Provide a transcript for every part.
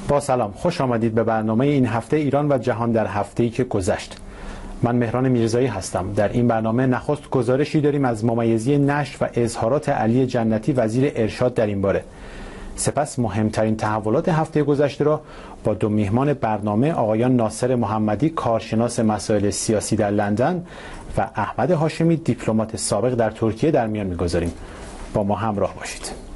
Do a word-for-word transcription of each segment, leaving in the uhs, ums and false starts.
با سلام، خوش آمدید به برنامه این هفته ایران و جهان در هفته‌ای که گذشت. من مهران میرزایی هستم. در این برنامه نخست گزارشی داریم از ممیزی نشر و اظهارات علی جنتی وزیر ارشاد در این باره. سپس مهمترین تحولات هفته گذشته را با دو میهمان برنامه آقایان ناصر محمدی کارشناس مسائل سیاسی در لندن و احمد هاشمی دیپلمات سابق در ترکیه در میان می‌گذاریم. با ما همراه باشید.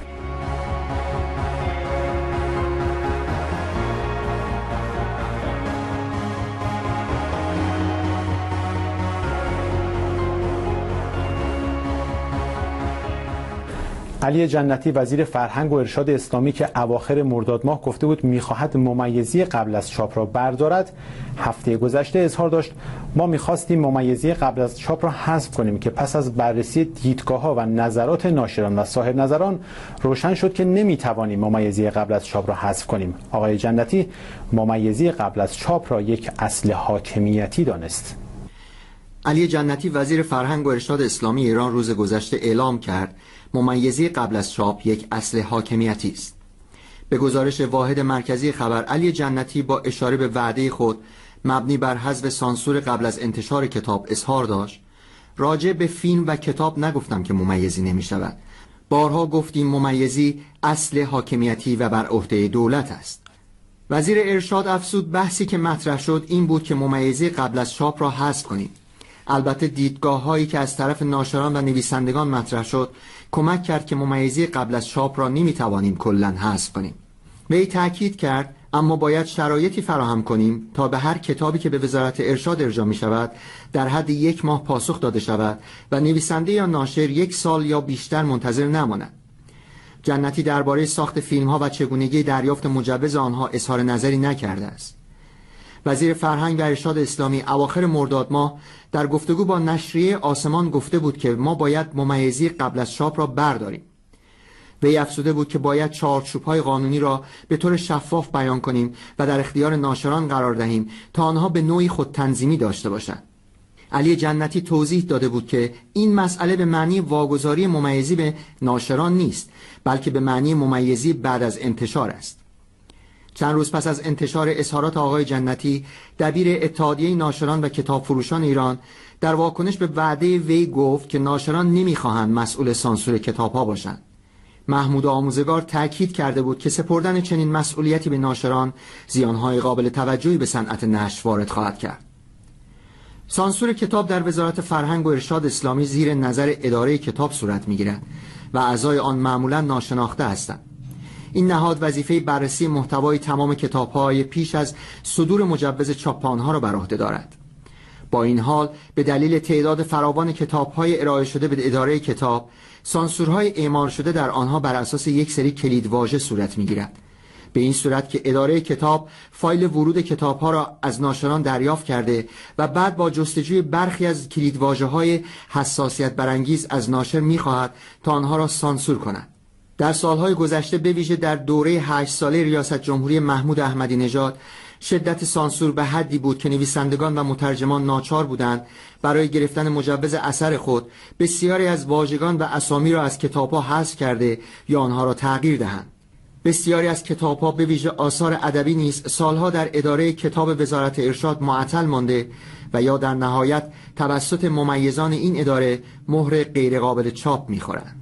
علی جنتی وزیر فرهنگ و ارشاد اسلامی که اواخر مرداد ماه گفته بود میخواهد ممیزی قبل از چاپ را بردارد، هفته گذشته اظهار داشت ما میخواستیم ممیزی قبل از چاپ را حذف کنیم که پس از بررسی دیدگاه‌ها و نظرات ناشران و صاحب نظران روشن شد که نمیتوانیم ممیزی قبل از چاپ را حذف کنیم. آقای جنتی ممیزی قبل از چاپ را یک اصل حاکمیتی دانست. علی جنتی وزیر فرهنگ و ارشاد اسلامی ایران روز گذشته اعلام کرد ممیزی قبل از چاپ یک اصل حاکمیتی است. به گزارش واحد مرکزی خبر، علی جنتی با اشاره به وعده خود مبنی بر حذف سانسور قبل از انتشار کتاب اظهار داشت راجع به فیلم و کتاب نگفتم که ممیزی نمی شود. بارها گفتیم ممیزی اصل حاکمیتی و بر عهده دولت است. وزیر ارشاد افزود بحثی که مطرح شد این بود که ممیزی قبل از چاپ را حذف کنیم. البته دیدگاه هایی که از طرف ناشران و نویسندگان مطرح شد کمک کرد که ممیزی قبل از چاپ را نمیتوانیم کلاً حذف کنیم. وی تأکید کرد اما باید شرایطی فراهم کنیم تا به هر کتابی که به وزارت ارشاد ارجاع می شود در حد یک ماه پاسخ داده شود و نویسنده یا ناشر یک سال یا بیشتر منتظر نماند. جنتی درباره ساخت فیلم ها و چگونگی دریافت مجوز آنها اظهار نظری نکرده است. وزیر فرهنگ و ارشاد اسلامی اواخر مرداد ماه در گفتگو با نشریه آسمان گفته بود که ما باید ممیزی قبل از چاپ را برداریم. وی افزوده بود که باید چارچوب‌های قانونی را به طور شفاف بیان کنیم و در اختیار ناشران قرار دهیم تا آنها به نوعی خودتنظیمی داشته باشند. علی جنتی توضیح داده بود که این مسئله به معنی واگذاری ممیزی به ناشران نیست، بلکه به معنی ممیزی بعد از انتشار است. چند روز پس از انتشار اظهارات آقای جنتی، دبیر اتحادیه ناشران و کتاب فروشان ایران در واکنش به وعده وی گفت که ناشران نمیخواهند مسئول سانسور کتاب‌ها باشند. محمود آموزگار تأکید کرده بود که سپردن چنین مسئولیتی به ناشران زیانهای قابل توجهی به صنعت نشر وارد خواهد کرد. سانسور کتاب در وزارت فرهنگ و ارشاد اسلامی زیر نظر اداره کتاب صورت می‌گیرد و اعضای آن معمولاً ناشناخته هستند. این نهاد وظیفه بررسی محتوای تمام کتاب‌های پیش از صدور مجوز چاپ آنها را بر عهده دارد. با این حال به دلیل تعداد فراوان کتاب‌های ارائه شده به اداره کتاب، سانسورهای اعمال شده در آنها بر اساس یک سری کلیدواژه صورت می‌گیرد. به این صورت که اداره کتاب فایل ورود کتاب‌ها را از ناشران دریافت کرده و بعد با جستجوی برخی از کلیدواژه‌های حساسیت برانگیز از ناشر می‌خواهد تا آنها را سانسور کند. در سالهای گذشته به ویژه در دوره هشت ساله ریاست جمهوری محمود احمدی نژاد شدت سانسور به حدی بود که نویسندگان و مترجمان ناچار بودند برای گرفتن مجوز اثر خود بسیاری از واژگان و اسامی را از کتاب‌ها حذف کرده یا آنها را تغییر دهند. بسیاری از کتاب‌ها به ویژه آثار ادبی نیز سالها در اداره کتاب وزارت ارشاد معطل مانده و یا در نهایت توسط ممیزان این اداره مهر غیرقابل چاپ می‌خورند.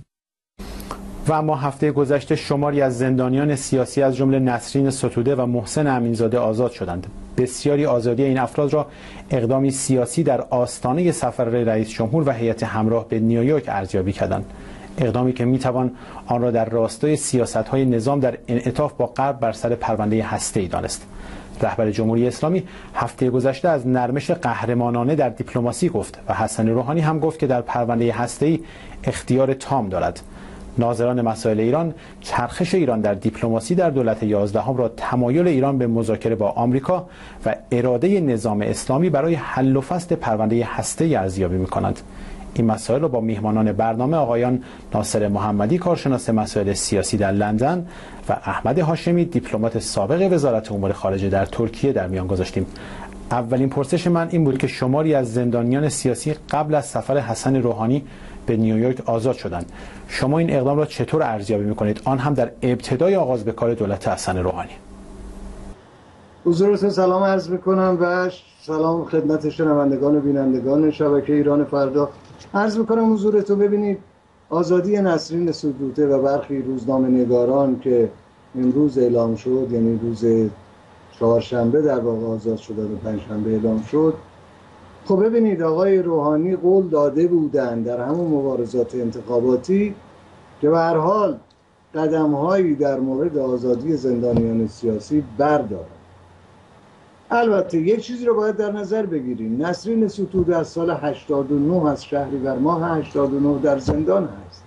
و اما هفته گذشته شماری از زندانیان سیاسی از جمله نسرین ستوده و محسن امینزاده آزاد شدند. بسیاری آزادی این افراد را اقدامی سیاسی در آستانه سفر رئیس جمهور و هیئت همراه به نیویورک ارزیابی کردند. اقدامی که میتوان آن را در راستای سیاست‌های نظام در انعطاف با غرب بر سر پرونده هسته‌ای دانست. رهبر جمهوری اسلامی هفته گذشته از نرمش قهرمانانه در دیپلماسی گفت و حسن روحانی هم گفت که در پرونده هسته‌ای اختیار تام دارد. ناظران مسائل ایران چرخش ایران در دیپلماسی در دولت یازدهم را تمایل ایران به مذاکره با آمریکا و اراده نظام اسلامی برای حل و فصل پرونده هسته‌ای ارزیابی می‌کنند. این مسائل را با میهمانان برنامه آقایان ناصر محمدی کارشناس مسائل سیاسی در لندن و احمد هاشمی دیپلمات سابق وزارت امور خارجه در ترکیه در میان گذاشتیم. اولین پرسش من این بود که شماری از زندانیان سیاسی قبل از سفر حسن روحانی به نیویورک آزاد شدند. شما این اقدام را چطور ارزیابی می‌کنید؟ آن هم در ابتدای آغاز به کار دولت حسن روحانی. حضورتون سلام عرض میکنم و سلام خدمت شنوندگان و بینندگان شبکه ایران فردا. عرض میکنم حضورتون ببینید آزادی نسرین ستوده و برخی روزنامه نگاران که امروز اعلام شد، یعنی روز چهارشنبه در واقع آزاد شدن و پنجشنبه اعلام شد. خب ببینید آقای روحانی قول داده بودند در همون مبارزات انتخاباتی که به هر حال قدم‌هایی در مورد آزادی زندانیان سیاسی بردارند. البته یک چیزی رو باید در نظر بگیریم، نسرین ستوده از سال هشتاد و نه از شهریور ماه هشتاد و نه در زندان هست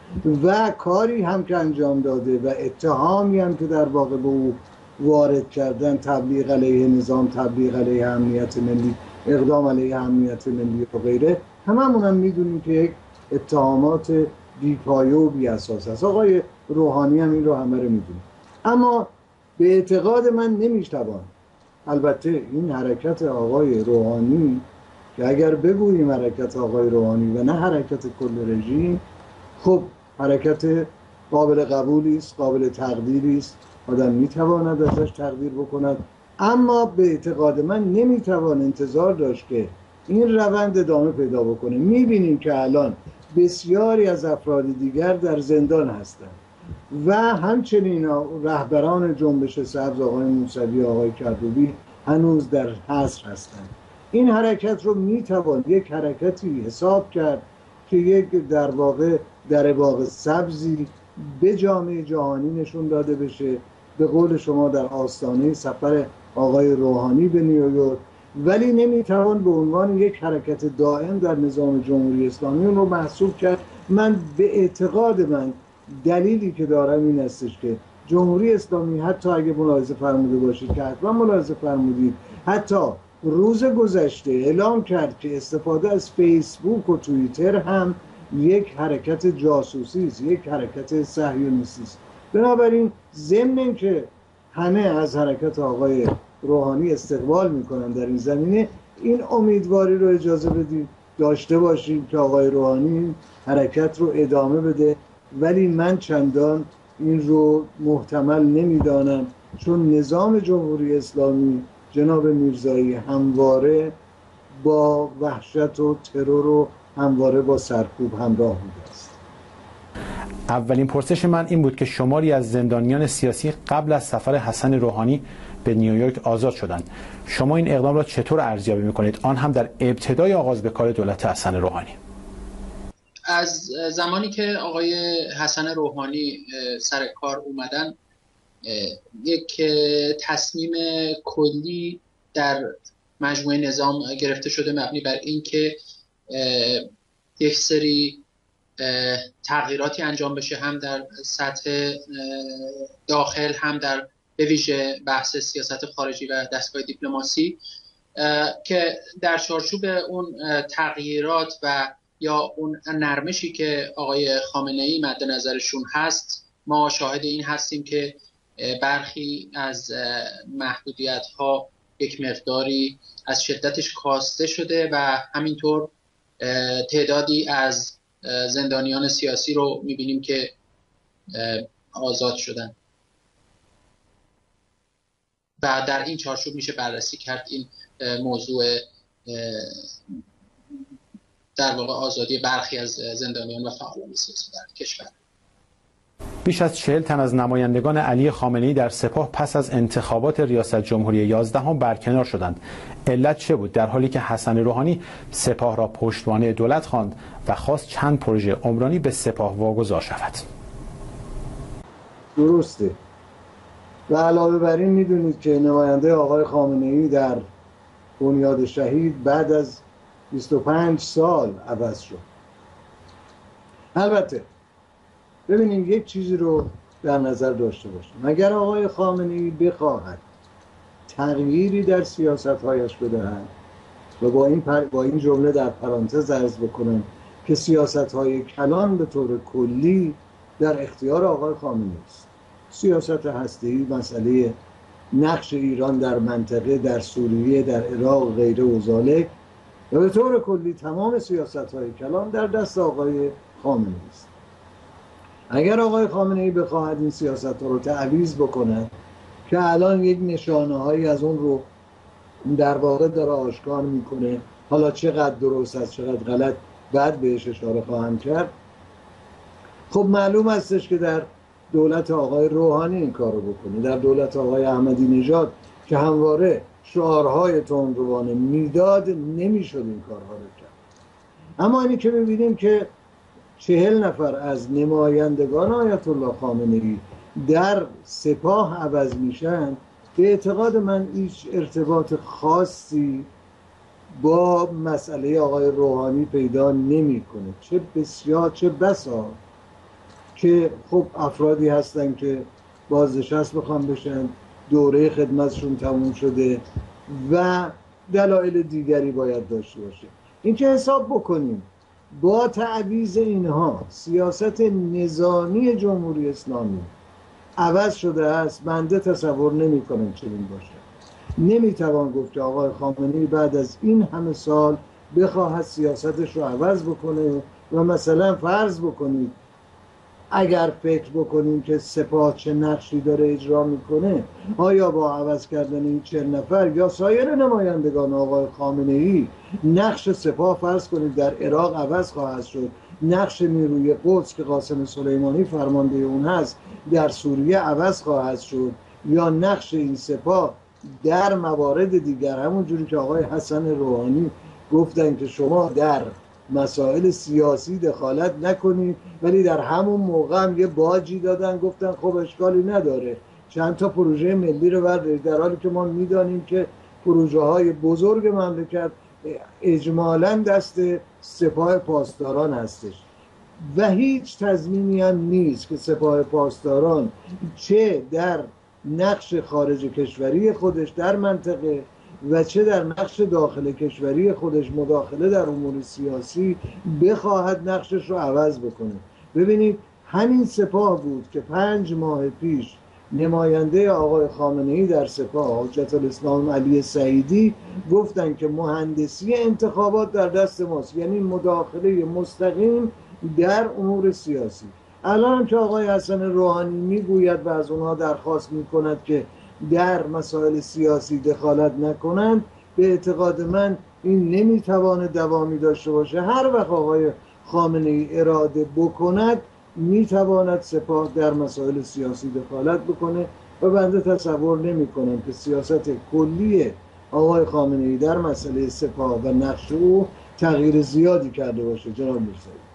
و کاری هم که انجام داده و اتهامی هم که در واقع به او وارد کردن، تبلیغ علیه نظام، تبلیغ علیه امنیت ملی، اقدام علیه امنیت ملی و غیره، هممون هم میدونیم که یک اتهامات بی‌پایه و بی‌اساس است. آقای روحانی هم این رو همه رو میدونیم. اما به اعتقاد من نمیتوان، البته این حرکت آقای روحانی که اگر بگوییم حرکت آقای روحانی و نه حرکت کل رژیم، خب حرکت قابل قبولی است، قابل تقدیری است، آدم میتواند ازش تقدیر بکند، اما به اعتقاد من نمیتوان انتظار داشت که این روند ادامه پیدا بکنه. میبینیم که الان بسیاری از افراد دیگر در زندان هستند و همچنین رهبران جنبش سبز، آقای موسوی، آقای کردوبی هنوز در حصر هستند. این حرکت رو میتوان یک حرکتی حساب کرد که یک در واقع در باغ سبزی به جامعه جهانی نشون داده بشه، به قول شما در آستانه سفر آقای روحانی به نیویورک، ولی نمیتوان به عنوان یک حرکت دائم در نظام جمهوری اسلامی اون رو محسوب کرد. من به اعتقاد من دلیلی که دارم این استش که جمهوری اسلامی حتی اگه ملاحظه فرموده باشید که حتما ملاحظه فرمودید، حتی روز گذشته اعلام کرد که استفاده از فیسبوک و توییتر هم یک حرکت جاسوسی است، یک حرکت صهیونیستی است. بنابراین ضمن اینکه همه از حرکت آقای روحانی استقبال میکنن در این زمینه، این امیدواری رو اجازه بدید داشته باشیم که آقای روحانی حرکت رو ادامه بده، ولی من چندان این رو محتمل نمیدانم، چون نظام جمهوری اسلامی جناب میرزایی همواره با وحشت و ترور و همواره با سرکوب همراه بوده است. اولین پرسش من این بود که شماری از زندانیان سیاسی قبل از سفر حسن روحانی به نیویورک آزاد شدند. شما این اقدام را چطور ارزیابی می‌کنید، آن هم در ابتدای آغاز به کار دولت حسن روحانی؟ از زمانی که آقای حسن روحانی سر کار اومدن، یک تصمیم کلی در مجموعه نظام گرفته شده مبنی بر اینکه یک سری تغییراتی انجام بشه، هم در سطح داخل هم در به ویژه بحث سیاست خارجی و دستگاه دیپلماسی، که در چارچوب اون تغییرات و یا اون نرمشی که آقای خامنه‌ای مد نظرشون هست، ما شاهد این هستیم که برخی از محدودیت‌ها یک مقداری از شدتش کاسته شده و همینطور تعدادی از زندانیان سیاسی رو می‌بینیم که آزاد شدن و در این چارچوب میشه بررسی کرد این موضوع در واقع آزادی برخی از زندانیان و فعالان سیاسی در کشور. بیش از چهل تن از نمایندگان علی خامنه‌ای در سپاه پس از انتخابات ریاست جمهوری یازدهم برکنار شدند. علت چه بود، در حالی که حسن روحانی سپاه را پشتوانه دولت خواند و خواست چند پروژه عمرانی به سپاه واگذار شود؟ درسته. و علاوه بر این میدونید که نماینده آقای خامنه‌ای در بنیاد شهید بعد از بیست و پنج سال عوض شد. البته ببینیم یک چیزی رو در نظر داشته باشیم، اگر آقای خامنه‌ای بخواهد تغییری در سیاست‌هایش بدهد و با این پر... با این جمله در پرانتز عرض بکنم که سیاست‌های کلان به طور کلی در اختیار آقای خامنه‌ای است. سیاست هسته‌ای، مسئله نقش ایران در منطقه، در سوریه، در عراق و غیره و ذالک، و به طور کلی تمام سیاست‌های کلان در دست آقای خامنه‌ای است. اگر آقای خامنه‌ای بخواهد این سیاست‌ها رو تعویض بکند که الان یک نشانه هایی از اون رو در واقع داره آشکار میکنه. حالا چقدر درست است چقدر غلط بعد بهش اشاره خواهم کرد. خب معلوم هستش که در دولت آقای روحانی این کار رو بکنه، در دولت آقای احمدی نژاد که همواره شعارهای تندروانه میداد نمیشد این کارها رو کرد. اما اینی که میبینیم که چهل نفر از نمایندگان آیت الله خامنه‌ای در سپاه عوض میشن، به اعتقاد من هیچ ارتباط خاصی با مسئله آقای روحانی پیدا نمیکنه. چه بسیار چه بسا که خب افرادی هستن که بازنشست بخوان بشن، دوره خدمتشون تموم شده و دلایل دیگری باید داشته باشه. این که حساب بکنیم با تعویض اینها سیاست نظامی جمهوری اسلامی عوض شده است، بنده تصور نمی کنم چنین باشه. نمیتوان گفت که آقای خامنه‌ای بعد از این همه سال بخواهد سیاستش رو عوض بکنه و مثلا فرض بکنید اگر فکر بکنیم که سپاه چه نقشی داره اجرا میکنه، آیا با عوض کردن این چهل نفر یا سایر نمایندگان آقای خامنه‌ای نقش سپاه فرض کنید در عراق عوض خواهد شد، نقش نیروی قدس که قاسم سلیمانی فرمانده اون هست در سوریه عوض خواهد شد، یا نقش این سپاه در موارد دیگر، همون جوری که آقای حسن روحانی گفتن که شما در مسائل سیاسی دخالت نکنید، ولی در همون موقع هم یه باجی دادن گفتن خب اشکالی نداره چند تا پروژه ملی رو بردارید، در حالی که ما میدانیم که پروژه های بزرگ مملکت اجمالاً دست سپاه پاسداران هستش و هیچ تضمینی هم نیست که سپاه پاسداران چه در نقش خارج کشوری خودش در منطقه و چه در نقش داخل کشوری خودش مداخله در امور سیاسی بخواهد نقشش رو عوض بکنه. ببینید همین سپاه بود که پنج ماه پیش نماینده آقای خامنه‌ای در سپاه حجت الاسلام علی سعیدی گفتن که مهندسی انتخابات در دست ماست، یعنی مداخله مستقیم در امور سیاسی. الان که آقای حسن روحانی میگوید و از اونها درخواست میکند که در مسائل سیاسی دخالت نکنند، به اعتقاد من این نمیتواند دوامی داشته باشه. هر وقت آقای خامنه‌ای اراده بکند میتواند سپاه در مسائل سیاسی دخالت بکنه و بنده تصور نمی کنم که سیاست کلی آقای خامنه‌ای در مسئله سپاه و نقش او تغییر زیادی کرده باشه. جناب میرزایی،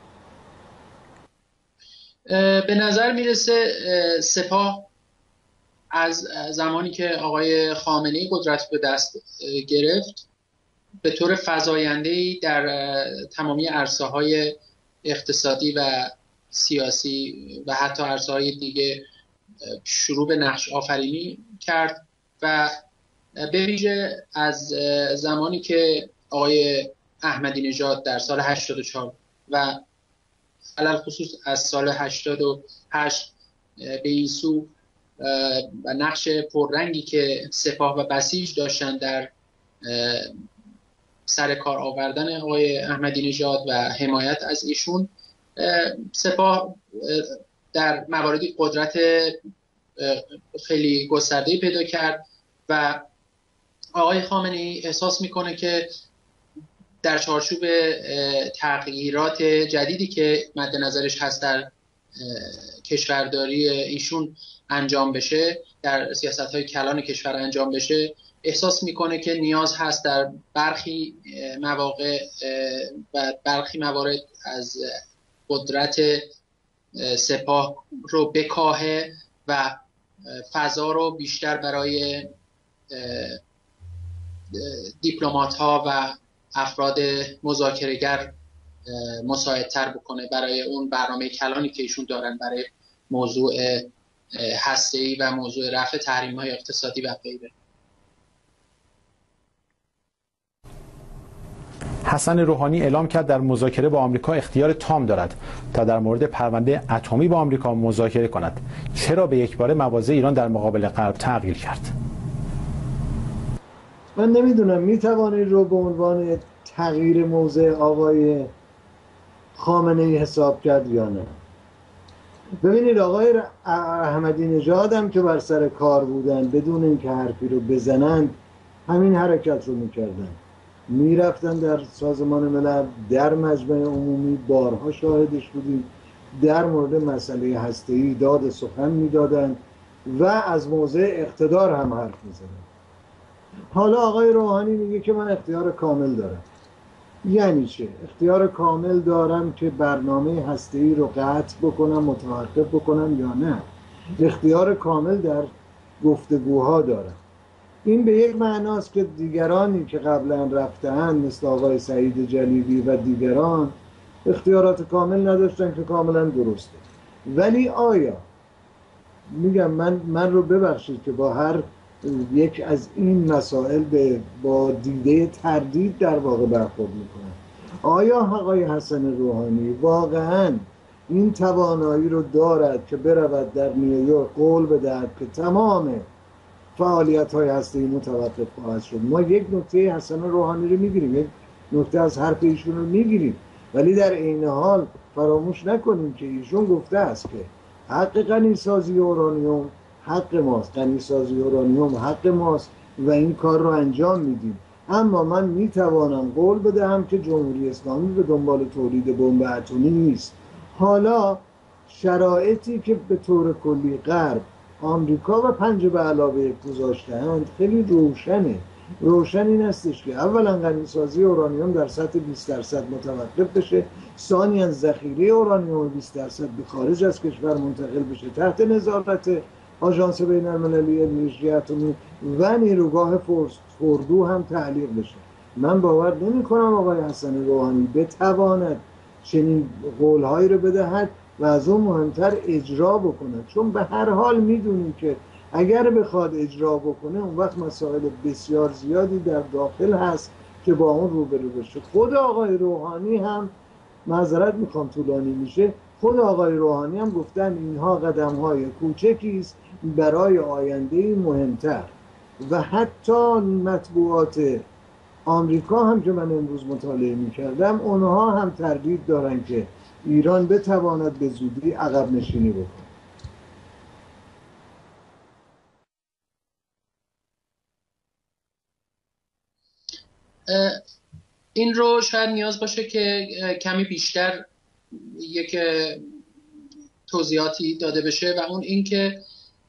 به نظر میرسه سپاه از زمانی که آقای خامنه‌ای قدرت به دست گرفت به طور فزاینده‌ای در تمامی عرصه‌های اقتصادی و سیاسی و حتی عرصه‌های دیگه شروع به نقش آفرینی کرد و به ویژه از زمانی که آقای احمدی نژاد در سال هشتاد و چهار و علل خصوص از سال هشتاد و هشت به این سو و نقش پررنگی که سپاه و بسیج داشتن در سر کار آوردن آقای احمدی نژاد و حمایت از ایشون، سپاه در مواردی قدرت خیلی گسترده‌ای پیدا کرد و آقای خامنه‌ای احساس میکنه که در چارچوب تغییرات جدیدی که مد نظرش هست در کشورداری ایشون انجام بشه، در سیاست‌های کلان کشور انجام بشه، احساس میکنه که نیاز هست در برخی مواقع و برخی موارد از قدرت سپاه رو بکاهه و فضا رو بیشتر برای دیپلمات ها و افراد مذاکره‌گر مساعدتر بکنه برای اون برنامه کلانی که ایشون دارن برای موضوع هسته‌ای و موضوع رفع تحریم‌های اقتصادی و غیره. حسن روحانی اعلام کرد در مذاکره با آمریکا اختیار تام دارد تا در مورد پرونده اتمی با آمریکا مذاکره کند. چرا به یکباره مواضع ایران در مقابل غرب تغییر کرد؟ من نمیدونم میتوانید رو به عنوان تغییر موضع آقای خامنه‌ای حساب کرد یا نه. ببینید آقای احمدی نژاد هم که بر سر کار بودن بدون اینکه حرفی رو بزنند همین حرکت رو میکردن، میرفتن در سازمان ملل، در مجمع عمومی بارها شاهدش بودیم، در مورد مسئله هسته‌ای داد سخن میدادن و از موضع اقتدار هم حرف میزنن. حالا آقای روحانی میگه که من اختیار کامل دارم. یعنی چه؟ اختیار کامل دارم که برنامه هسته‌ای رو قطع بکنم، متوقف بکنم یا نه؟ اختیار کامل در گفتگوها دارم. این به یک معناست که دیگرانی که قبلا رفته‌اند مثل آقای سعید جلیلی و دیگران اختیارات کامل نداشتن که کاملا درسته. ولی آیا میگم من من رو ببخشید که با هر یک از این مسائل به با دیده تردید در واقع برخورد میکنم. آیا آقای حسن روحانی واقعا این توانایی رو دارد که برود در نیویورک قول بدهد که تمام فعالیت های هسته‌ای متوقف خواهد شد؟ ما یک نکته حسن روحانی رو میگیریم، یک نکته از حرف ایشون رو میگیریم، ولی در این حال فراموش نکنیم که ایشون گفته است که حق غنیسازی اورانیوم حق ماست، غنیسازی اورانیوم حق ماست و این کار رو انجام میدیم. اما من میتوانم قول بدهم که جمهوری اسلامی به دنبال تولید بمب اتمی نیست. حالا شرایطی که به طور کلی غرب، آمریکا و پنجه به علاوه گذاشته‌اند خیلی روشنه. روشن این استش که اولا غنیسازی اورانیوم در سطح بیست درصد متوقف بشه، ثانیاً ذخیره اورانیوم بیست درصد به خارج از کشور منتقل بشه تحت نظارت آژانس بین‌المللی انرژی اتمی و نیروگاه فوردو هم تعلیق بشه. من باور نمی کنم آقای حسن روحانی بتواند چنین قولهایی رو بدهد و از اون مهمتر اجرا بکنه، چون به هر حال میدونیم که اگر بخواد اجرا بکنه اون وقت مسائل بسیار زیادی در داخل هست که با اون روبرو بشه. خود آقای روحانی هم، معذرت میخوام طولانی میشه، خود آقای روحانی هم گفتن اینها قدم‌های کوچکی است برای آینده مهمتر. و حتی مطبوعات آمریکا هم که من امروز مطالعه میکردم اونها هم تردید دارن که ایران بتواند به زودی عقب نشینی بکنه. این رو شاید نیاز باشه که کمی بیشتر یک توضیحاتی داده بشه و اون این که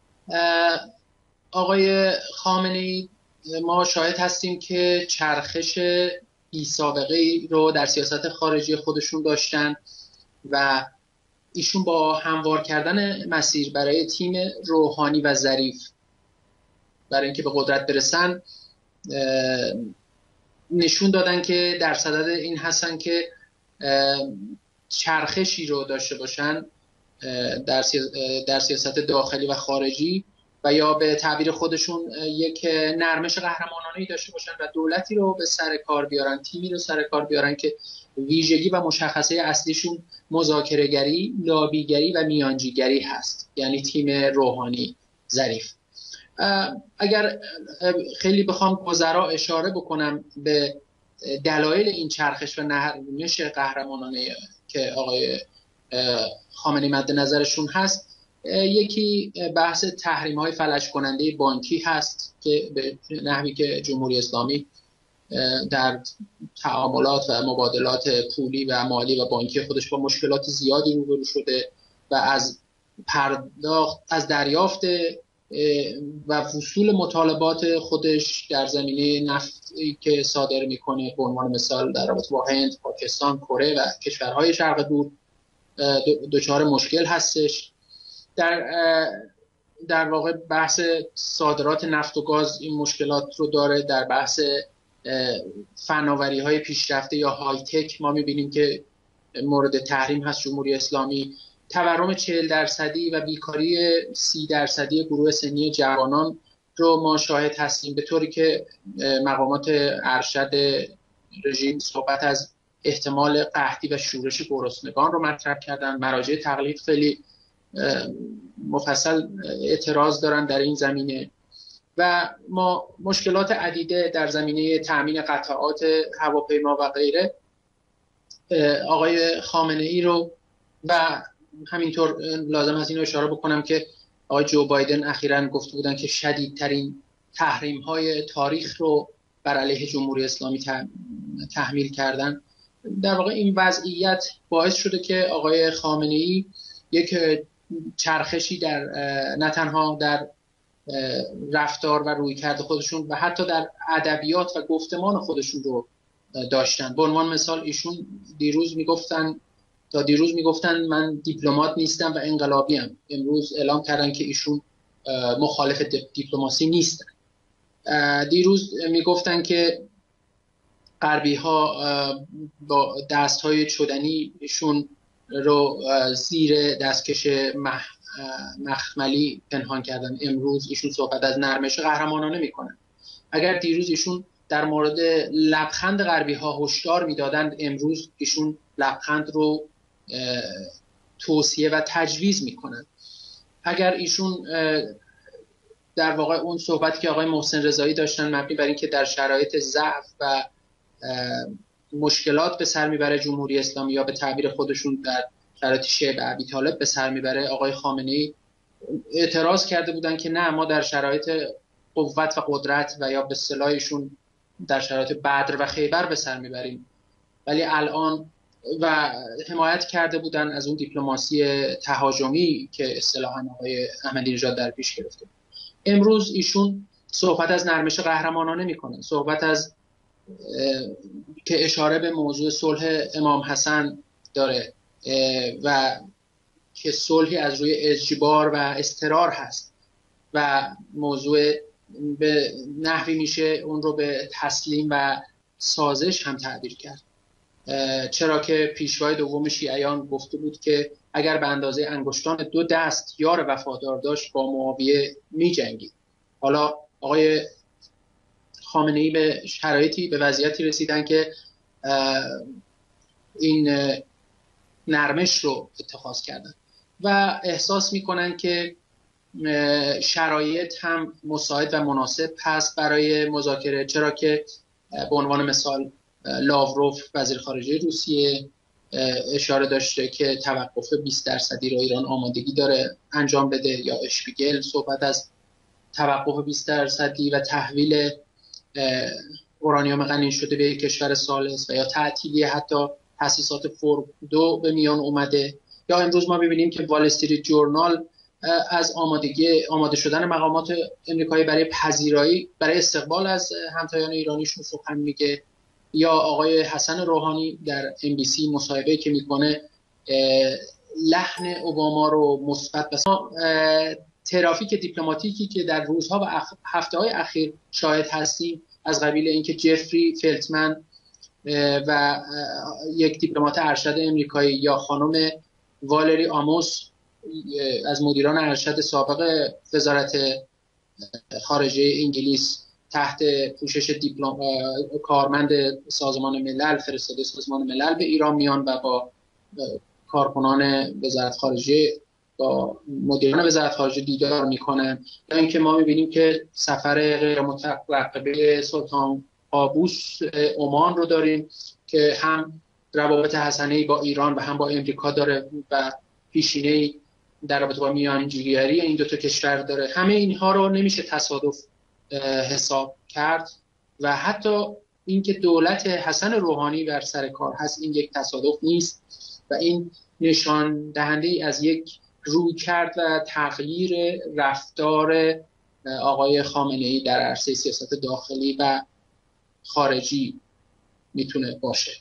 آقای خامنه‌ای ما شاهد هستیم که چرخش بی سابقه‌ای رو در سیاست خارجی خودشون داشتن و ایشون با هموار کردن مسیر برای تیم روحانی و ظریف برای اینکه به قدرت برسن نشون دادن که در صدد این هستن که چرخشی رو داشته باشن در در سیاست داخلی و خارجی و یا به تعبیر خودشون یک نرمش قهرمانانه‌ای داشته باشن و دولتی رو به سر کار بیارن، تیمی رو سر کار بیارن که ویژگی و مشخصه اصلیشون مذاکره‌گری، لابیگری و میانجیگری هست، یعنی تیم روحانی ظریف. اگر خیلی بخوام گذرا اشاره بکنم به دلایل این چرخش و نرمش قهرمانانه که آقای خامنه‌ای مد نظرشون هست، یکی بحث تحریم‌های فلج کننده بانکی هست که به نحوی که جمهوری اسلامی در تعاملات و مبادلات پولی و مالی و بانکی خودش با مشکلات زیادی روبرو شده و از پرداخت از دریافت و وصول مطالبات خودش در زمینه نفتی که صادر میکنه به عنوان مثال در رابطه با هند، پاکستان، کره و کشورهای شرق دور دچار مشکل هستش. در در واقع بحث صادرات نفت و گاز این مشکلات رو داره. در بحث فناوری های پیشرفته یا های تک ما میبینیم که مورد تحریم هست جمهوری اسلامی. تورم چهل درصدی و بیکاری سی درصدی گروه سنی جوانان رو ما شاهد هستیم، به طوری که مقامات ارشد رژیم صحبت از احتمال قحطی و شورش گرسنگان رو مطرح کردن. مراجع تقلید خیلی مفصل اعتراض دارن در این زمینه و ما مشکلات عدیده در زمینه تامین قطعات هواپیما و غیره. آقای خامنه‌ای رو و همینطور لازم هست اینو اشاره بکنم که آقای جو بایدن اخیراً گفته بودن که شدیدترین تحریم‌های تاریخ رو بر علیه جمهوری اسلامی تحمیل کردن. در واقع این وضعیت باعث شده که آقای خامنه‌ای یک چرخشی در نه تنها در رفتار و رویکرد خودشون و حتی در ادبیات و گفتمان خودشون رو داشتن. به عنوان مثال ایشون دیروز میگفتن تا دیروز میگفتن من دیپلمات نیستم و انقلابیم. امروز اعلام کردن که ایشون مخالف دیپلماسی نیستن. دیروز میگفتن که غربی ها با دست های چدنی ایشون رو زیر دستکش مح... مخملی پنهان کردن. امروز ایشون صحبت از نرمش قهرمانانه میکنن. اگر دیروز ایشون در مورد لبخند غربی ها هشدار میدادند، امروز ایشون لبخند رو توصیه و تجویز میکنن. اگر ایشون در واقع اون صحبتی که آقای محسن رضایی داشتن مبنی بر این که در شرایط ضعف و مشکلات به سر میبره جمهوری اسلامی یا به تعبیر خودشون در شرایط شیب ابی طالب به سر میبره، آقای خامنه‌ای اعتراض کرده بودن که نه، ما در شرایط قوت و قدرت و یا به اصطلاحشون در شرایط بدر و خیبر به سر میبریم. ولی الان و حمایت کرده بودن از اون دیپلماسی تهاجمی که اصطلاحاً آقای احمدی نژاد در پیش گرفته. امروز ایشون صحبت از نرمش قهرمانانه میکنن، صحبت از که اشاره به موضوع صلح امام حسن داره و که صلحی از روی اجبار و اضطرار هست و موضوع به نحوی میشه اون رو به تسلیم و سازش هم تعبیر کرد. چرا که پیشوای دوم شیعیان گفته بود که اگر به اندازه انگشتان دو دست یار وفادار داشت با معاویه می جنگید. حالا آقای خامنه‌ای به شرایطی به وضعیتی رسیدن که این نرمش رو اتخاذ کردن و احساس میکنن که شرایط هم مساعد و مناسب هست برای مذاکره. چرا که به عنوان مثال لاوروف وزیر خارجه روسیه اشاره داشته که توقف بیست درصدی رو ایران آمادگی داره انجام بده، یا اشپیگل صحبت از توقف بیست درصدی و تحویل اورانیوم غنی شده به یک کشور ثالث و یا تعطیلی حتی تأسیسات فوردو به میان اومده. یا امروز ما ببینیم که وال استریت جورنال از آمادگی آماده شدن مقامات امریکایی برای پذیرایی برای استقبال از همتایان ایرانیشون سخن میگه. یا آقای حسن روحانی در ام بی سی مصاحبه که میکنه لحن اوباما رو مثبت بس ترافیک دیپلماتیکی که در روزها و اخ... هفته‌های اخیر شاهد هستیم از قبیل اینکه جفری فلتمن و یک دیپلمات ارشد امریکایی یا خانم والری آموس از مدیران ارشد سابق وزارت خارجه انگلیس تحت پوشش دیپلم کارمند سازمان ملل فرستاده سازمان ملل به ایران میان و با کارکنان وزارت خارجه با مدیران وزارت خارجه دیدار میکنن. یا اینکه ما میبینیم که سفر غیر مترقبه سلطان قابوس عمان رو داریم که هم روابط حسنه‌ای با ایران و هم با امریکا داره و پیشینه‌ای در رابطه با میانجیگری این دو تا کشور داره. همه اینها رو نمیشه تصادف حساب کرد و حتی اینکه دولت حسن روحانی بر سر کار هست این یک تصادف نیست و این نشان دهنده ای از یک رویکرد و تغییر رفتار آقای خامنه‌ای در عرصه سیاست داخلی و خارجی میتونه باشه.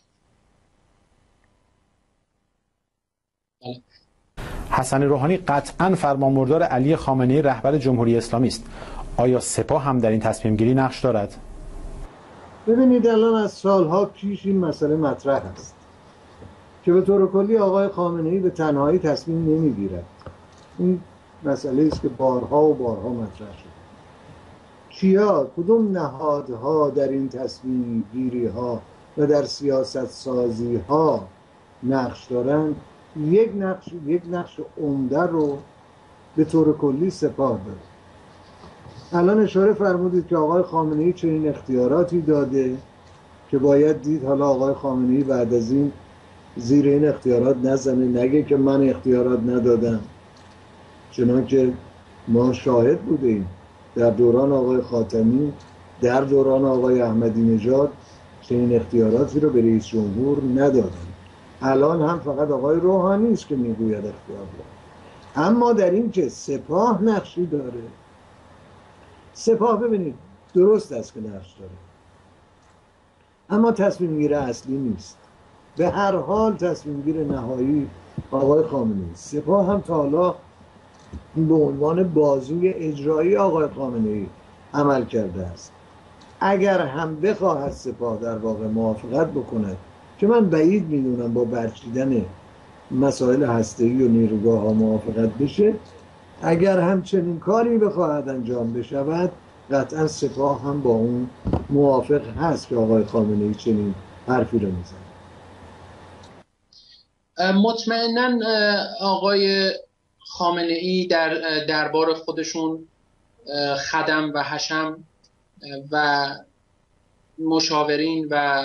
بله. حسن روحانی قطعاً فرمانبردار علی خامنه‌ای رهبر جمهوری اسلامی است. آیا سپاه هم در این تصمیم گیری نقش دارد؟ ببینید الان از سالها پیش این مسئله مطرح است که به طور کلی آقای خامنه‌ای به تنهایی تصمیم نمیگیرد. این مسئله است که بارها و بارها مطرح شد. کیا کدوم نهادها در این تصمیم گیری ها و در سیاست سازی ها نقش دارند؟ یک نقش یک نقش عمده رو به طور کلی سپاه داره. الان اشاره فرمودید که آقای خامنه‌ای چنین اختیاراتی داده که باید دید حالا آقای خامنه‌ای بعد از این زیر این اختیارات نزنه، نگه که من اختیارات ندادم. چنانکه ما شاهد بودیم در دوران آقای خاتمی، در دوران آقای احمدی نژاد چنین اختیاراتی رو به رئیس جمهور ندادن. الان هم فقط آقای روحانی است که میگوید اختیار داره. اما در این که سپاه نقشی داره، سپاه ببینید درست است که نقش داره، اما تصمیم گیر اصلی نیست. به هر حال تصمیم گیر نهایی آقای خامنه‌ای است. سپاه هم تا حالا به عنوان بازوی اجرایی آقای خامنه‌ای عمل کرده است. اگر هم بخواهد سپاه در واقع موافقت بکند، که من بعید میدونم با برچیدن مسائل هسته‌ای و نیروگاه ها موافقت بشه، اگر هم چنین کاری بخواهد انجام بشود قطعا سپاه هم با اون موافق هست که آقای خامنه‌ای چنین حرفی رو میزنه. مطمئناً آقای خامنه‌ای در دربار خودشون خدم و حشم و مشاورین و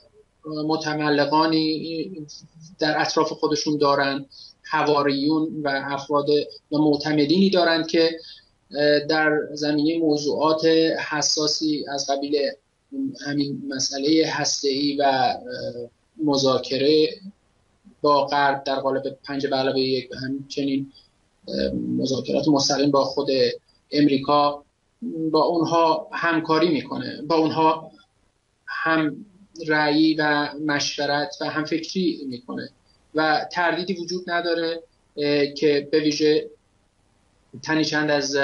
متملقانی در اطراف خودشون دارن، حواریون و افراد و معتمدینی دارند که در زمینه موضوعات حساسی از قبیل همین مسئله هسته‌ای و مذاکره با غرب در قالب پنج به علاوه یک، همچنین مذاکرات مستقیم با خود امریکا، با اونها همکاری میکنه، با اونها هم رأی و مشورت و هم فکری میکنه و تردیدی وجود نداره که به ویژه تنی چند از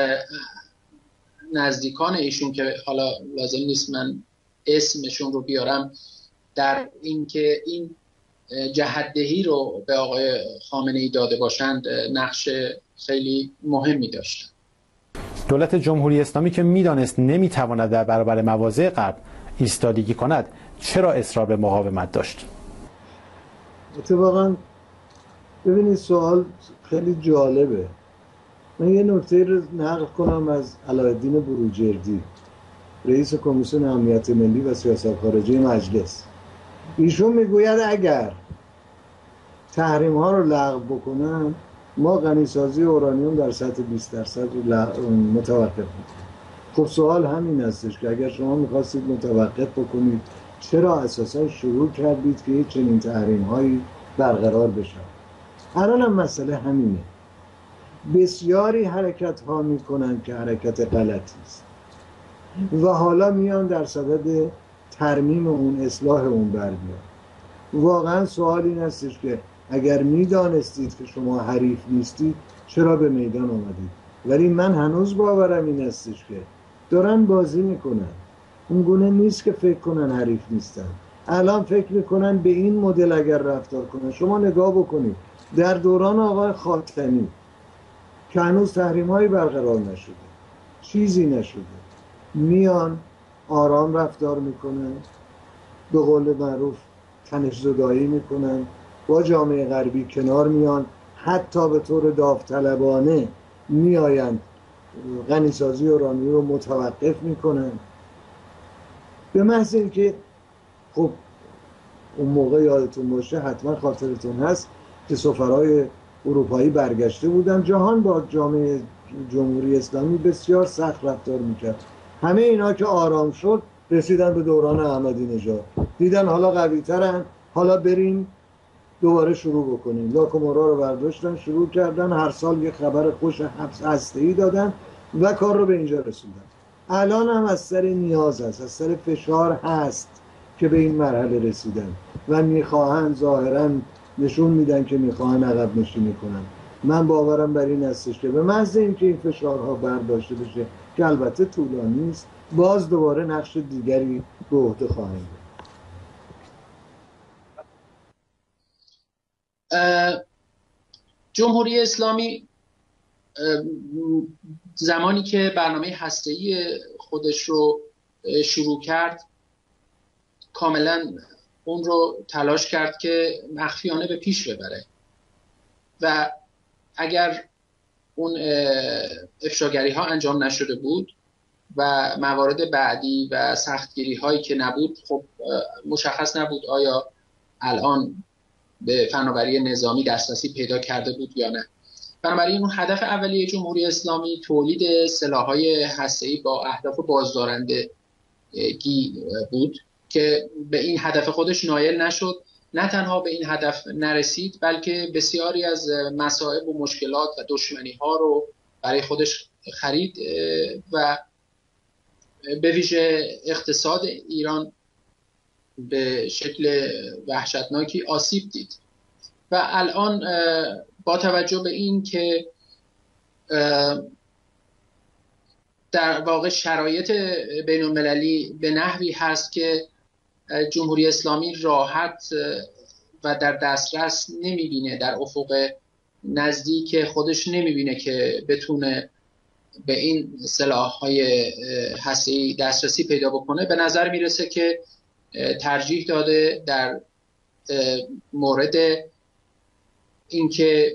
نزدیکان ایشون که حالا لازم نیست من اسمشون رو بیارم، در این که این جهت‌دهی رو به آقای خامنه‌ای داده باشند نقش خیلی مهمی داشتند. دولت جمهوری اسلامی که میدانست نمیتواند در برابر مواضع غرب ایستادگی کند، چرا اصرار به مقاومت داشت؟ اتفاقا ببینید سوال خیلی جالبه. من یه نکته رو نقل کنم از علاءالدین بروجردی، رئیس کمیسیون امنیت ملی و سیاست خارجی مجلس. ایشون میگوید اگر تحریم ها رو لغو بکنن ما غنیسازی اورانیوم در سطح بیست درصد رو متوقف میکنیم. خب سوال همین هستش که اگر شما میخواستید متوقف بکنید چرا اساسا شروع کردید که چنین تحریم هایی برقرار بشه؟ الان هم مسئله همینه. بسیاری حرکت ها میکنن که حرکت غلطی است و حالا میان در صدد ترمیم اون، اصلاح اون بر میاد. واقعا سوال این هستش که اگر میدانستید که شما حریف نیستید چرا به میدان آمدید؟ ولی من هنوز باورم این هستش که دارن بازی میکنن. اون گونه نیست که فکر کنن حریف نیستن. الان فکر میکنن به این مدل اگر رفتار کنن. شما نگاه بکنید در دوران آقای خاتمی که هنوز تحریم هایی برقرار نشده، چیزی نشده، میان آرام رفتار میکنن، به قول معروف تنش زدایی میکنن، با جامعه غربی کنار میان، حتی به طور داوطلبانه میآیند غنیسازی اورانیوم رو متوقف میکنن. به محض اینکه خب اون موقع یادتون باشه، حتما خاطرتون هست که سفرهای اروپایی برگشته بودن، جهان با جامعه جمهوری اسلامی بسیار سخت رفتار میکرد. همه اینا که آرام شد رسیدن به دوران احمدی نژاد، دیدن حالا قوی ترن، حالا بریم دوباره شروع بکنیم. لاکومورا رو برداشتن، شروع کردن، هر سال یه خبر خوش هسته‌ای دادن و کار رو به اینجا رسوندن. الان هم از سر نیاز هست، از سر فشار هست که به این مرحله رسیدن و میخواهن، ظاهرا نشون میدن که میخواهن عقب نشینی کنن. من باورم بر این هستش که به محض اینکه این فشارها برداشته بشه که البته طولانی است، باز دوباره نقش دیگری به عهده خواهند گرفت. جمهوری اسلامی زمانی که برنامه هسته‌ای خودش رو شروع کرد کاملا اون رو تلاش کرد که مخفیانه به پیش ببره و اگر اون افشاگری ها انجام نشده بود و موارد بعدی و سختگیری هایی که نبود، خب مشخص نبود آیا الان به فناوری نظامی دسترسی پیدا کرده بود یا نه. بنابراین اون هدف اولیه جمهوری اسلامی تولید سلاح‌های هسته‌ای با اهداف بازدارندگی بود که به این هدف خودش نایل نشد. نه تنها به این هدف نرسید، بلکه بسیاری از مصائب و مشکلات و دشمنی‌ها رو برای خودش خرید و به ویژه اقتصاد ایران به شکل وحشتناکی آسیب دید. و الان با توجه به این که در واقع شرایط بین المللی به نحوی هست که جمهوری اسلامی راحت و در دسترس نمیبینه، در افق نزدیک خودش نمیبینه که بتونه به این سلاح‌های هسته‌ای دسترسی پیدا بکنه، به نظر میرسه که ترجیح داده در مورد اینکه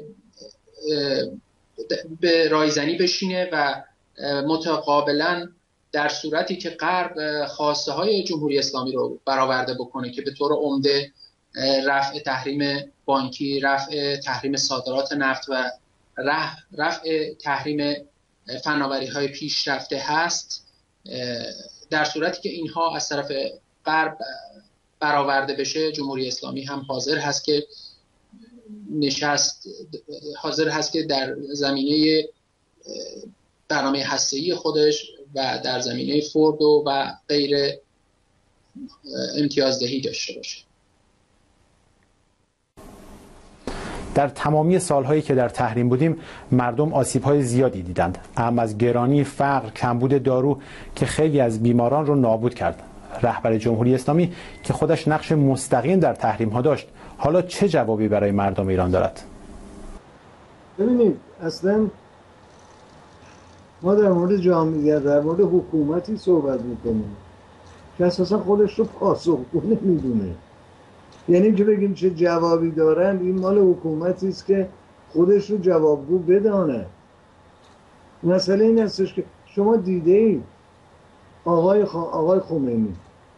به رایزنی بشینه و متقابلا در صورتی که غرب خواسته های جمهوری اسلامی رو برآورده بکنه که به طور عمده رفع تحریم بانکی، رفع تحریم صادرات نفت و رفع تحریم فناوری های پیشرفته هست، در صورتی که اینها از طرف غرب برآورده بشه، جمهوری اسلامی هم حاضر هست که نشست حاضر هست که در زمینه برنامه هسته‌ای خودش و در زمینه فوردو و غیر امتیازدهی داشته باشه. در تمامی سالهایی که در تحریم بودیم مردم آسیب‌های زیادی دیدند، اهم از گرانی، فقر، کمبود دارو که خیلی از بیماران رو نابود کرد. رهبر جمهوری اسلامی که خودش نقش مستقیم در تحریم‌ها داشت، حالا چه جوابی برای مردم ایران دارد؟ ببینید، اصلا ما در مورد جامعه، در مورد حکومتی صحبت میکنیم که اساسا خودش رو پاسخگو نمیدونه. یعنی که بگیم چه جوابی دارن، این مال حکومتی است که خودش رو جوابگو بدانه. مسئله این هستش که شما دیده اید آقای, خ... آقای خمینی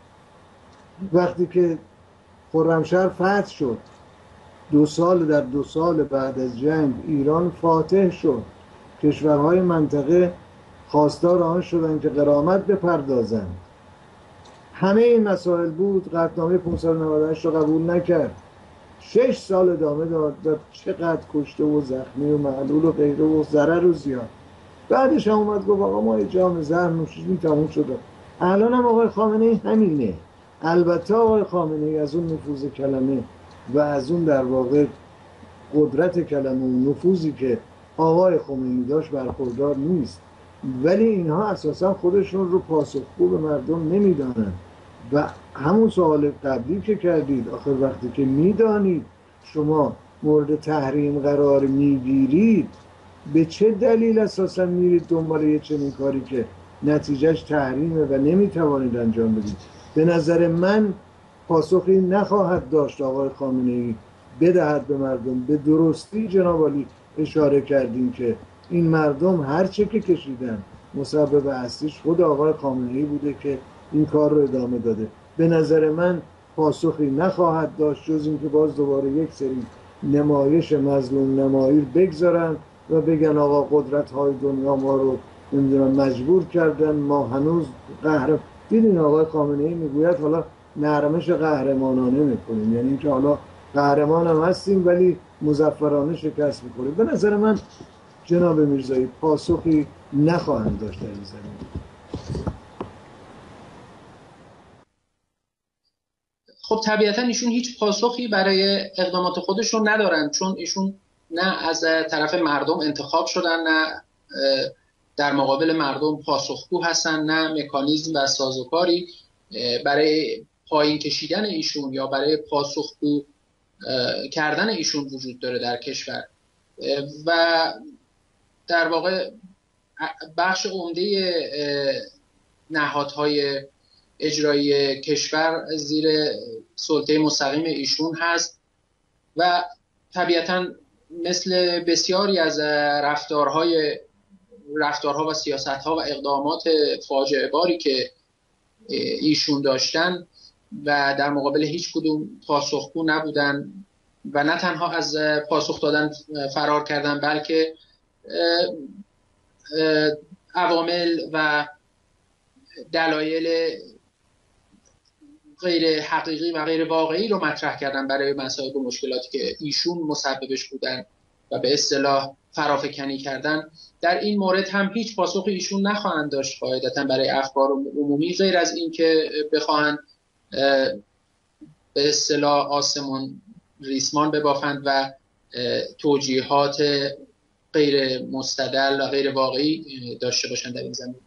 وقتی که خرمشهر فتح شد، دو سال در دو سال بعد از جنگ ایران فاتح شد، کشورهای منطقه خواستار آن شدند که غرامت بپردازند. همه این مسائل بود، قطعنامه پانصد و نود و هشت را قبول نکرد، شش سال ادامه داد و چقدر کشته و زخمی و معلول و غیره و ضرر و زیاد. بعدش هم اومد گفت آقا ما جام زهر نوشیدیم تموم شده. الان هم آقای خامنه ای همینه. البته آقای خامنه ای از اون نفوذ کلمه و از اون در واقع قدرت کلمه و نفوذی که آقای خمینی داشت برخوردار نیست، ولی اینها اساسا خودشون رو پاسخگو به مردم نمیدانند. و همون سوال قبلی که کردید، آخر وقتی که میدانید شما مورد تحریم قرار میگیرید، به چه دلیل اساسا میرید دنبال یه چنین کاری که نتیجهش تحریمه و نمیتوانید انجام بدید؟ به نظر من پاسخی نخواهد داشت آقای خامنه ای بدهد به مردم. به درستی جناب عالی اشاره کردیم که این مردم هر چه که کشیدن مسبب اصلیش خود آقای خامنه ای بوده که این کار رو ادامه داده. به نظر من پاسخی نخواهد داشت جز این که باز دوباره یک سری نمایش مظلوم نمایی بگذارن و بگن آقا قدرت های دنیا ما رو نمیدونم مجبور کردن، ما هنوز قهر. دیدین آقای خامنه ای میگوید حالا نرمش قهرمانانه میکنیم، یعنی اینکه حالا قهرمان هم هستیم ولی مظفرانه شکست میکنیم. به نظر من جناب میرزایی پاسخی نخواهند داشت در این زمینه. خب طبیعتا ایشون هیچ پاسخی برای اقدامات خودشون ندارن، چون ایشون نه از طرف مردم انتخاب شدن، نه در مقابل مردم پاسخگو هستن، نه مکانیزم و سازوکاری برای پایین کشیدن ایشون یا برای پاسخگو کردن ایشون وجود داره در کشور. و در واقع بخش عمده نهادهای اجرایی کشور زیر سلطه مستقیم ایشون هست و طبیعتاً مثل بسیاری از رفتارهای رفتارها و سیاستها و اقدامات فاجعه باری که ایشون داشتن و در مقابل هیچ کدوم پاسخگو نبودن و نه تنها از پاسخ دادن فرار کردن، بلکه عوامل و دلایل غیر حقیقی و غیر واقعی رو مطرح کردن برای مسائل و مشکلاتی که ایشون مسببش بودن و به اصطلاح فرافکنی کردن. در این مورد هم هیچ پاسخ ایشون نخواهند داشت قاعدتاً برای اخبار عمومی، غیر از این که بخواهند به اصطلاح آسمون ریسمان ببافند و توجیهات غیر مستدل و غیر واقعی داشته باشند در این زمین.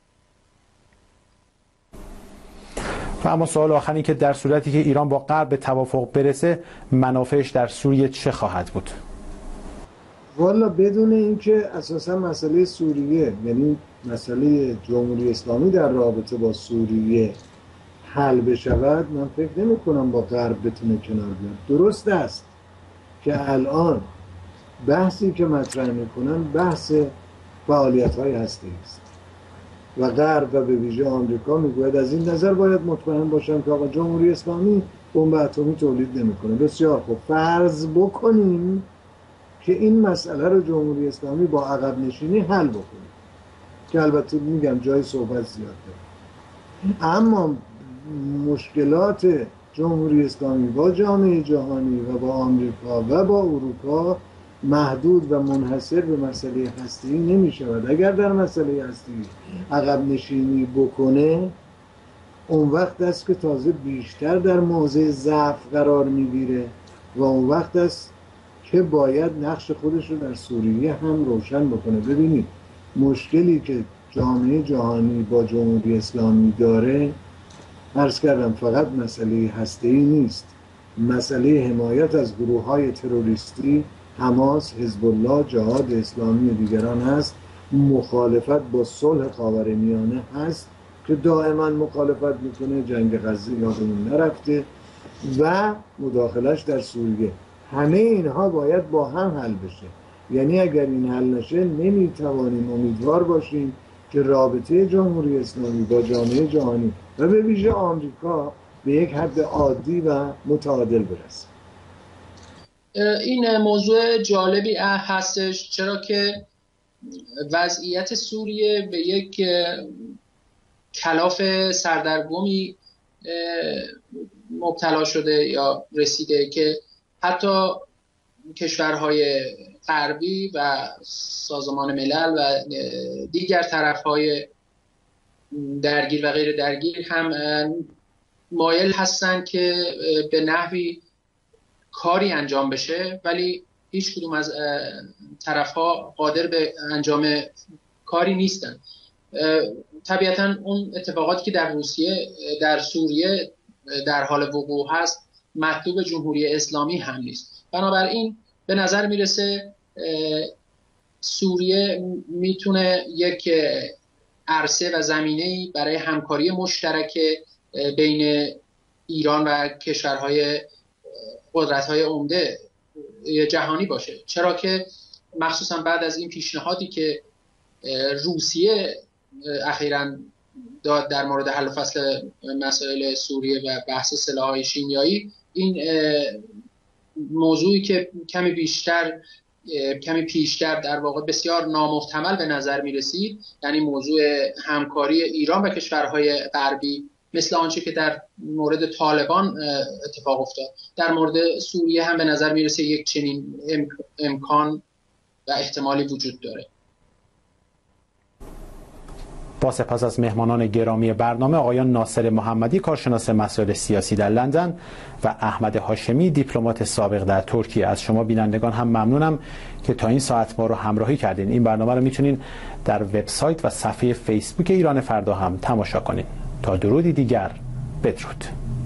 و اما سوال آخری که در صورتی که ایران با غرب به توافق برسه منافعش در سوریه چه خواهد بود؟ والا بدون اینکه اساسا مسئله سوریه، یعنی مسئله جمهوری اسلامی در رابطه با سوریه حل بشود، من فکر نمی کنم با غرب بتونه کنار بیاد. درست است که الان بحثی که مطرح میکنن بحث فعالیت‌های هسته‌ای است و غرب و به ویژه آمریکا میگوید از این نظر باید مطمئن باشم که آقا جمهوری اسلامی بمب اتمی تولید نمیکنه. بسیار خوب، فرض بکنیم که این مسئله رو جمهوری اسلامی با عقب نشینی حل بکنه، که البته میگم جای صحبت زیاد داره، اما مشکلات جمهوری اسلامی با جامعه جهانی و با آمریکا و با اروپا محدود و منحصر به مسئله هسته‌ای نمی شود. اگر در مسئله هسته‌ای عقب نشینی بکنه، اون وقت است که تازه بیشتر در موضع ضعف قرار میگیره و اون وقت است که باید نقش خودش رو در سوریه هم روشن بکنه. ببینید مشکلی که جامعه جهانی با جمهوری اسلامی داره، عرض کردم، فقط مسئله هسته‌ای نیست، مسئله حمایت از گروه‌های تروریستی، حماس، حزب الله، جهاد اسلامی و دیگران هست، مخالفت با صلح خاورمیانه هست که دائما مخالفت میکنه، جنگ غزه یادمون نرفته، و مداخلش در سوریه. همه اینها باید با هم حل بشه. یعنی اگر این حل نشه نمیتوانیم امیدوار باشیم که رابطه جمهوری اسلامی با جامعه جهانی و به ویژه آمریکا به یک حد عادی و متعادل برسه. این موضوع جالبی هستش، چرا که وضعیت سوریه به یک کلاف سردرگمی مبتلا شده یا رسیده که حتی کشورهای غربی و سازمان ملل و دیگر طرفهای درگیر و غیر درگیر هم مایل هستند که به نحوی کاری انجام بشه، ولی هیچ کدوم از طرفها قادر به انجام کاری نیستن. طبیعتاً اون اتفاقاتی که در روسیه در سوریه در حال وقوع هست مطلوب جمهوری اسلامی هم نیست. بنابراین به نظر میرسه سوریه میتونه یک عرصه و زمینه‌ای برای همکاری مشترک بین ایران و کشورهای قدرت‌های عمده جهانی باشه، چرا که مخصوصا بعد از این پیشنهادی که روسیه اخیراً داد در مورد حل فصل مسائل سوریه و بحث سلاح‌های شیمیایی، این موضوعی که کمی بیشتر کمی پیشتر در واقع بسیار نامحتمل به نظر می رسید، یعنی موضوع همکاری ایران و کشورهای غربی مثل آنچه که در مورد طالبان اتفاق افتاد، در مورد سوریه هم به نظر می رسید یک چنین امکان و احتمالی وجود داره. با سپاس از مهمانان گرامی برنامه، آقایان ناصر محمدی، کارشناس مسائل سیاسی در لندن، و احمد هاشمی، دیپلمات سابق در ترکیه. از شما بینندگان هم ممنونم که تا این ساعت ما رو همراهی کردین. این برنامه رو میتونین در وبسایت و صفحه فیسبوک ایران فردا هم تماشا کنین. تا درودی دیگر، بدرود.